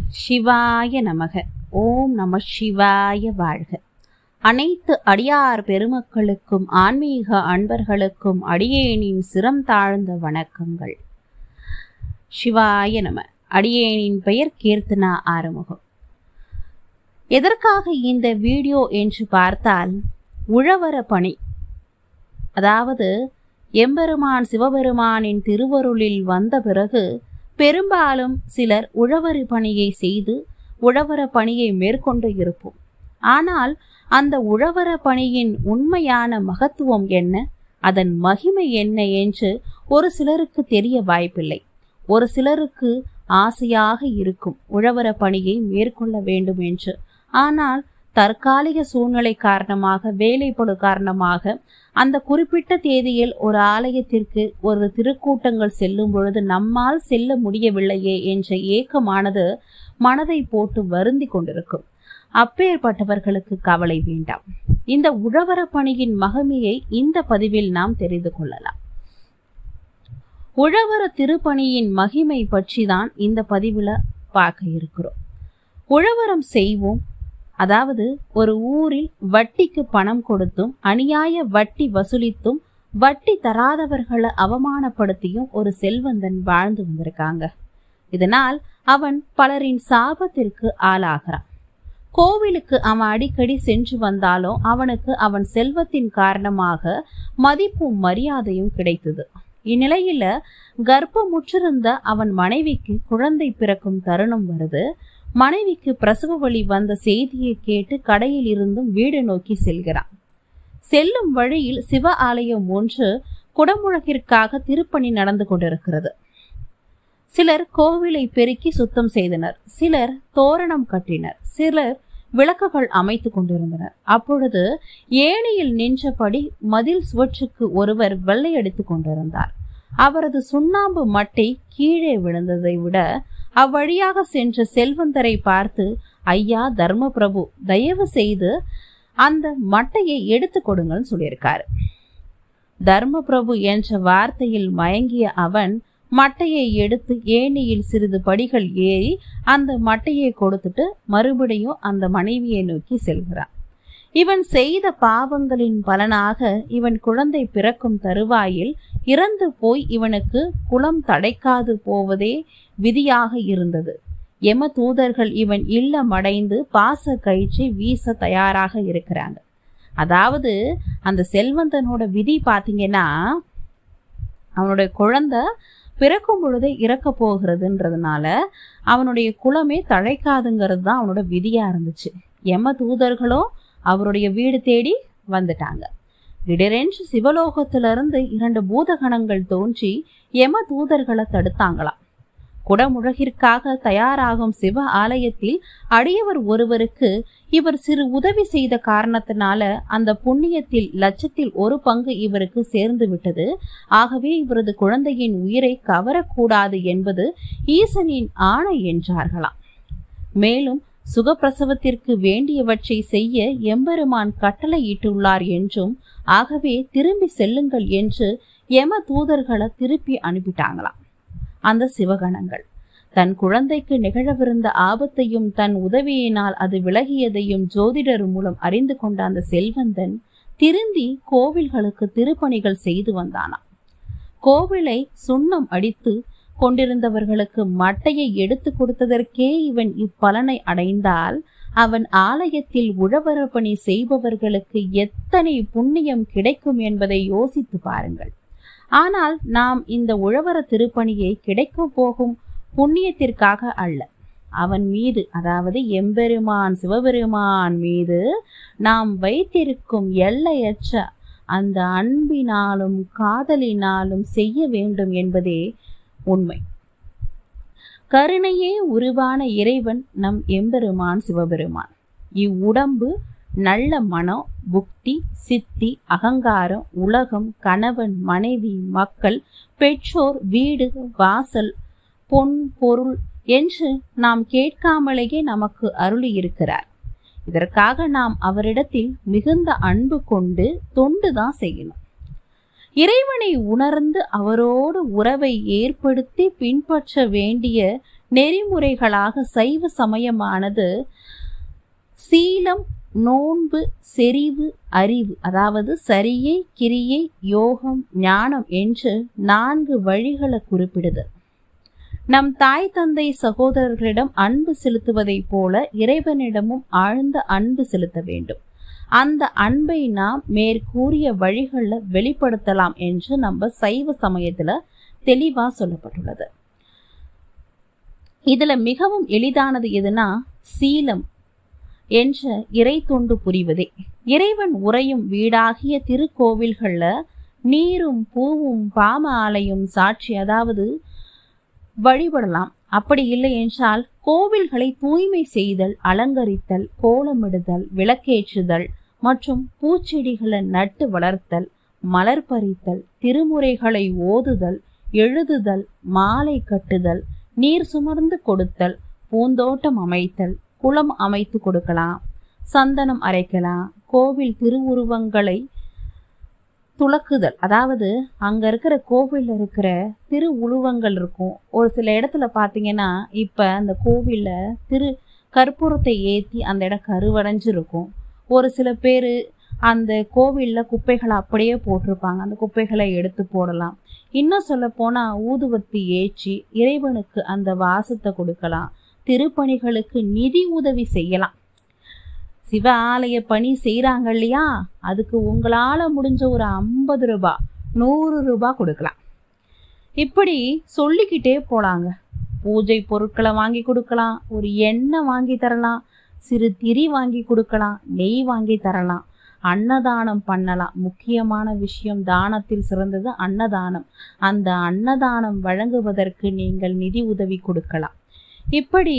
சிவாய நமக. ஓம் நம சிவாய வாழ்க. அனைத்து அடியார் பெருமக்களுக்கும் ஆன்மீக அன்பர்களுக்கும் அடியேனின் சிரம் தாழ்ந்த வணக்கங்கள். சிவாய நம. அடியேனின் பெயர் கீர்த்தனா ஆறுமுகம். எதற்காக இந்த வீடியோ என்று பார்த்தால், உழவர பணி, அதாவது எம்பெருமான் சிவபெருமானின் திருவருளில் வந்த பிறகு பெரும்பாலும் சிலர் உழவரி பணியை செய்து உழவர பணியை மேற்கொண்டு இருப்போம். ஆனால் அந்த உழவர பணியின் உண்மையான மகத்துவம் என்ன, அதன் மகிமை என்ன என்று ஒரு சிலருக்கு தெரிய வாய்ப்பில்லை. ஒரு சிலருக்கு ஆசையாக இருக்கும் உழவர பணியை மேற்கொள்ள வேண்டும் என்று. ஆனால் தற்காலிக சூழ்நிலை காரணமாக, வேலைப்பளு காரணமாக அந்த குறிப்பிட்ட தேதியில் ஒரு ஆலயத்திற்கு ஒரு திருக்கூட்டங்கள் செல்லும் பொழுது நம்மால் செல்ல முடியவில்லையே என்ற ஏக்கமானது மனதை போட்டு வருந்தி கொண்டிருக்கும். அப்பேற்பட்டவர்களுக்கு கவலை வேண்டாம். இந்த உழவர பணியின் மகிமையை இந்த பதிவில் நாம் தெரிந்து கொள்ளலாம். உழவர திருப்பணியின் மகிமை பற்றி தான் இந்த பதிவில் பார்க்க இருக்கிறோம். உழவரம் செய்வோம், அதாவது ஒரு ஊரில் வட்டிக்கு பணம் கொடுத்தும் அநியாய வட்டி வசூலித்தும் வட்டி தராதவர்களை அவமானப்படுத்தியும் ஒரு செல்வந்தன் வாழ்ந்து வந்திருக்காங்க. இதனால் அவன் பலரின் சாபத்திற்கு ஆளாகிறான். கோவிலுக்கு அவன் அடிக்கடி சென்று வந்தாலும் அவனுக்கு அவன் செல்வத்தின் காரணமாக மதிப்பும் மரியாதையும் கிடைத்தது. இந்நிலையில கர்ப்பமுற்றிருந்த அவன் மனைவிக்கு குழந்தை பிறக்கும் தருணம் வருது. மனைவிக்கு பிரசவ வலி வந்த செய்தியை கேட்டு கடையில் இருந்தும் வீடு நோக்கி செல்கிறான். செல்லும் வழியில் சிவ ஆலயம் ஒன்று குடமுழக்கிற்காக திருப்பணி நடந்து கொண்டிருக்கிறது. சிலர் கோவிலை பெருக்கி சுத்தம் செய்தனர், சிலர் தோரணம் கட்டினர், சிலர் விளக்குகள் அமைத்து கொண்டிருந்தனர். அப்பொழுது ஏணியில் நின்றபடி மதில் சுவற்றுக்கு ஒருவர் வெள்ளையடித்துக் கொண்டிருந்தார். அவரது சுண்ணாம்பு மட்டை கீழே விழுந்ததை விட அவ்வழியாக சென்ற செல்வந்தரை பார்த்து, ஐயா தர்ம பிரபு, தயவு செய்து அந்த மட்டையை எடுத்து கொடுங்கன்னு சொல்லியிருக்காரு. தர்ம பிரபு என்ற வார்த்தையில் மயங்கிய அவன் மட்டையை எடுத்து ஏணியில் சிறிது படிகள் ஏறி அந்த மட்டையை கொடுத்துட்டு மறுபடியும் அந்த மனைவியை நோக்கி செல்கிறான். இவன் செய்த பாவங்களின் பலனாக இவன் குழந்தை பிறக்கும் தருவாயில் இறந்து போய் இவனுக்கு குலம் தடைக்காது போவதே விதியாக இருந்தது. யம தூதர்கள் இவன் இல்லம் அடைந்து பாச கயிற்றை வீச தயாராக இருக்கிறாங்க. அதாவது அந்த செல்வந்தனோட விதி பார்த்தீங்கன்னா, அவனுடைய குழந்தை பிறக்கும் பொழுதே இறக்க போகிறதுன்றதுனால அவனுடைய குலமே தழைக்காதுங்கிறது தான் அவனோட விதியா இருந்துச்சு. யம தூதர்களும் அவருடைய வீடு தேடி வந்துட்டாங்க. திடீரென்று சிவலோகத்திலிருந்து 2 பூதகணங்கள் தோன்றி யம தூதர்களை தடுத்தாங்களாம். குடமுழகிற்காக தயாராகும் சிவ ஆலயத்தில் அடியவர் ஒருவருக்கு இவர் சிறு உதவி செய்த காரணத்தினால அந்த புண்ணியத்தில் 1/1000 பங்கு இவருக்கு சேர்ந்து விட்டது. ஆகவே இவரது குழந்தையின் உயிரை கவரக்கூடாது என்பது ஈசனின் ஆணை என்றார்களாம். மேலும் சுகப்பிரசவத்திற்கு வேண்டியவற்றை செய்ய எம்பெருமான் கட்டளையிட்டுள்ளார் என்றும், ஆகவே திரும்பி செல்லுங்கள் என்று யம தூதர்களை திருப்பி அனுப்பிட்டாங்களாம். அந்த சிவகணங்கள் தன் குழந்தைக்கு நிகழவிருந்த ஆபத்தையும் தன் உதவியினால் அது விலகியதையும் ஜோதிடர் மூலம் அறிந்து கொண்ட அந்த செல்வந்தன் திருந்தி கோவில்களுக்கு திருப்பணிகள் செய்து வந்தானாம். கோவிலை சுண்ணம் அடித்து கொண்டிருந்தவர்களுக்கு மட்டையை எடுத்து கொடுத்ததற்கே இவன் இப்பலனை அடைந்தால், அவன் ஆலயத்தில் உழவர பணி செய்பவர்களுக்கு எத்தனை புண்ணியம் கிடைக்கும் என்பதை யோசித்து பாருங்கள். ஆனால் நாம் இந்த உழவர திருப்பணியை கிடைக்க போகும் புண்ணியத்திற்காக அல்ல, அவன் மீது, அதாவது எம்பெருமான் சிவபெருமான் மீது நாம் வைத்திருக்கும் எல்லையற்ற அந்த அன்பினாலும் காதலினாலும் செய்ய வேண்டும் என்பதே உண்மை. கருணையே உருவான இறைவன் நம் எம்பெருமான் சிவபெருமான். இவ்வுடம்பு நல்ல மனம், புக்தி, சித்தி, அகங்காரம், உலகம், கணவன், மனைவி, மக்கள், பெற்றோர், வீடு, வாசல், பொன், பொருள் என்று நாம் கேட்காமலேயே நமக்கு அருளி இருக்கிறார். இதற்காக நாம் அவரிடத்தில் மிகுந்த அன்பு கொண்டு தொண்டுதான் செய்யணும். இறைவனை உணர்ந்து அவரோடு உறவை ஏற்படுத்தி பின்பற்ற வேண்டிய நெறிமுறைகளாக சைவ சமயமானது சீலம், நோன்பு, செறிவு, அறிவு, அதாவது சரியை, கிரியை, யோகம், ஞானம் என்று 4 வழிகளை குறிப்பிடுது. நம் தாய் தந்தை சகோதரர்களிடம் அன்பு செலுத்துவதைப் போல இறைவனிடமும் ஆழ்ந்த அன்பு செலுத்த வேண்டும். அந்த அன்பை நாம் மேற்கூறிய வழிகளில் வெளிப்படுத்தலாம் என்று நம்ம சைவ சமயத்துல தெளிவா சொல்லப்பட்டுள்ளது. இதுல மிகவும் எளிதானது எதுனா சீலம் என்ற இறை தொண்டு புரிவதே. இறைவன் உறையும் வீடாகிய திருக்கோவில்கள்ல நீரும் பூவும் பாம ஆலையும் சாட்சி, அதாவது வழிபடலாம். அப்படி இல்லை என்றால் கோவில்களை தூய்மை செய்தல், அலங்கரித்தல், கோலமிடுதல், விளக்கேற்றுதல் மற்றும் பூச்செடிகளை நட்டு வளர்த்தல், மலர் பறித்தல், திருமுறைகளை ஓதுதல், எழுதுதல், மாலை கட்டுதல், நீர் சுமர்ந்து கொடுத்தல், பூந்தோட்டம் அமைத்தல், குளம் அமைத்து கொடுக்கலாம், சந்தனம் அரைக்கலாம், கோவில் திருவுருவங்களை துலக்குதல், அதாவது அங்க இருக்கிற கோவில்ல இருக்கிற திரு உருவங்கள் இருக்கும். ஒரு சில இடத்துல பாத்தீங்கன்னா இப்ப அந்த கோவில்ல கற்பூரத்தை ஏத்தி அந்த இடம் கருவடைஞ்சு இருக்கும். ஒரு சில பேரு அந்த கோவில்ல குப்பைகளை அப்படியே போட்டிருப்பாங்க, அந்த குப்பைகளை எடுத்து போடலாம். இன்னும் சொல்ல போனா ஊதுவத்தி ஏற்றி இறைவனுக்கு அந்த வாசத்தை கொடுக்கலாம். திருப்பணிகளுக்கு நிதி உதவி செய்யலாம். சிவ ஆலய பணி செய்யறாங்க இல்லையா, அதுக்கு உங்களால முடிஞ்ச ஒரு 50 ரூபாய் 100 ரூபாய் கொடுக்கலாம். இப்படி சொல்லிக்கிட்டே போலாங்க. பூஜை பொருட்களை வாங்கி கொடுக்கலாம், ஒரு எண்ணெய் வாங்கி தரலாம், சிறு திரி வாங்கி கொடுக்கலாம், நெய் வாங்கி தரலாம், அன்னதானம் பண்ணலாம். முக்கியமான விஷயம், தானத்தில் சிறந்தது அன்னதானம். அந்த அன்னதானம் வழங்குவதற்கு நீங்கள் நிதி உதவி கொடுக்கலாம். இப்படி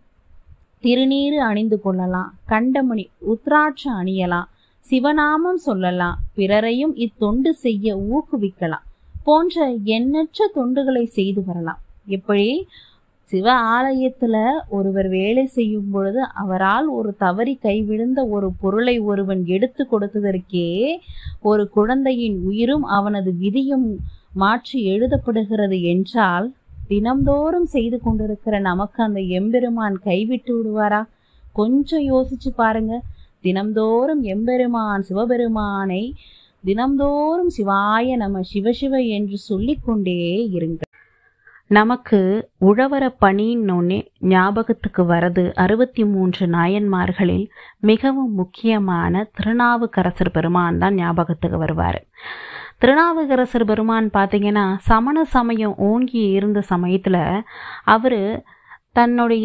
திருநீறு அணிந்து கொள்ளலாம், கண்டமணி உத்ராட்சம் அணியலாம், சிவநாமம் சொல்லலாம், பிறரையும் இத்தொண்டு செய்ய ஊக்குவிக்கலாம் போன்ற எண்ணற்ற தொண்டுகளை செய்து வரலாம். எப்படி சிவ ஆலயத்துல ஒருவர் வேலை செய்யும் பொழுது அவரால் ஒரு தவறி கைவிழுந்த ஒரு பொருளை ஒருவன் எடுத்து கொடுத்ததற்கே ஒரு குழந்தையின் உயிரும் அவனது விதியும் மாற்றி எழுதப்படுகிறது என்றால், தினம்தோறும் செய்து கொண்டிருக்கிற நமக்கு அந்த எம்பெருமான் கைவிட்டு விடுவாரா? கொஞ்சம் யோசிச்சு பாருங்க. தினம்தோறும் எம்பெருமான் சிவபெருமானை தினம்தோறும் சிவாய நம சிவசிவ என்று சொல்லிக்கொண்டே இருங்க. நமக்கு உழவர பணின்னொன்னே ஞாபகத்துக்கு வரது 63 நாயன்மார்களில் மிகவும் முக்கியமான திருநாவுக்கரசர் பெருமான் தான் ஞாபகத்துக்கு வருவார். திருநாவுக்கரசர் பெருமான் பார்த்தீங்கன்னா சமண சமயம் ஓங்கி இருந்த சமயத்துல அவரு தன்னுடைய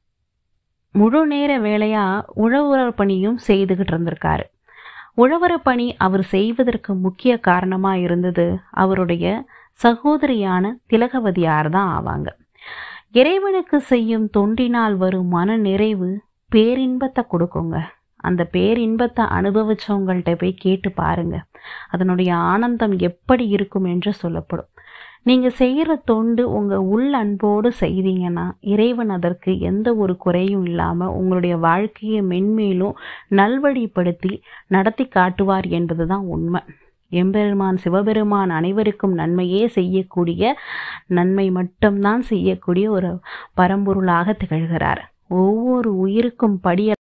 முழு நேர வேலையா உழவர் பணியும் செய்துகிட்டு இருந்திருக்காரு. உழவர பணி அவர் செய்வதற்கு முக்கிய காரணமா இருந்தது அவருடைய சகோதரியான திலகவதியார் தான் ஆவாங்க. இறைவனுக்கு செய்யும் தொண்டினால் வரும் மன நிறைவு பேரின்பத்தை கொடுக்குங்க. அந்த பேரின்பத்தை அனுபவிச்சவங்கள்ட்ட போய் கேட்டு பாருங்க, அதனுடைய ஆனந்தம் எப்படி இருக்கும் என்று சொல்லப்படும். நீங்க செய்யற தொண்டு உங்க உள் அன்போடு செய்தீங்கன்னா இறைவன் அதற்கு எந்த ஒரு குறையும் இல்லாம உங்களுடைய வாழ்க்கையை மென்மேலும் நல்வழிப்படுத்தி நடத்தி காட்டுவார் என்பதுதான் உண்மை. எம்பெருமான் சிவபெருமான் அனைவருக்கும் நன்மையே செய்யக்கூடிய, நன்மை மட்டும்தான் செய்யக்கூடிய ஒரு பரம்பொருளாக திகழ்கிறார். ஒவ்வொரு உயிருக்கும் படிய